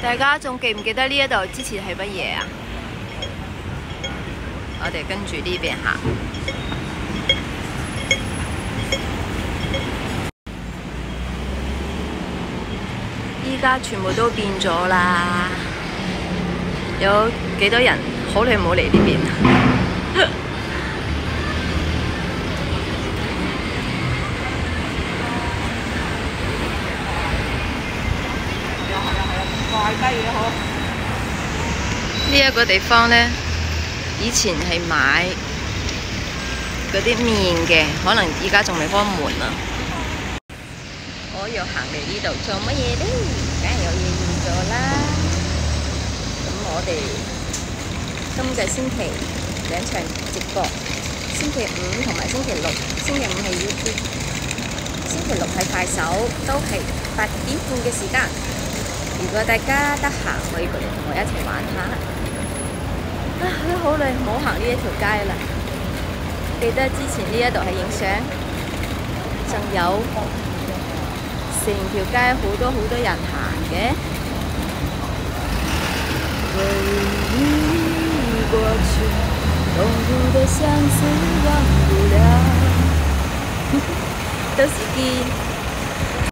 大家仲記唔記得呢一度之前係乜嘢啊？我哋跟住呢邊行。依家全部都變咗啦，有幾多人好耐冇嚟呢邊？呢一個地方呢，以前係買嗰啲麵嘅，可能依家仲未開門啊！我又行嚟呢度做乜嘢呢？梗係有嘢要做啦！咁我哋今個星期兩場直播，星期五同埋星期六。星期五係 YouTube， 星期六係快手，都係8點半嘅時間。如果大家得閒，可以過嚟同我一齊玩下。啊，都好耐冇行呢一條街啦。記得之前呢一度係影相，仲有成條街好多人行嘅。回憶過去，痛苦的相思忘不了。到時見。